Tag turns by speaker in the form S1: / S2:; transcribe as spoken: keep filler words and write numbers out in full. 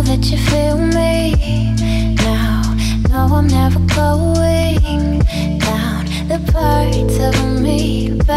S1: that you feel me now. No, I'm never going down. The parts of me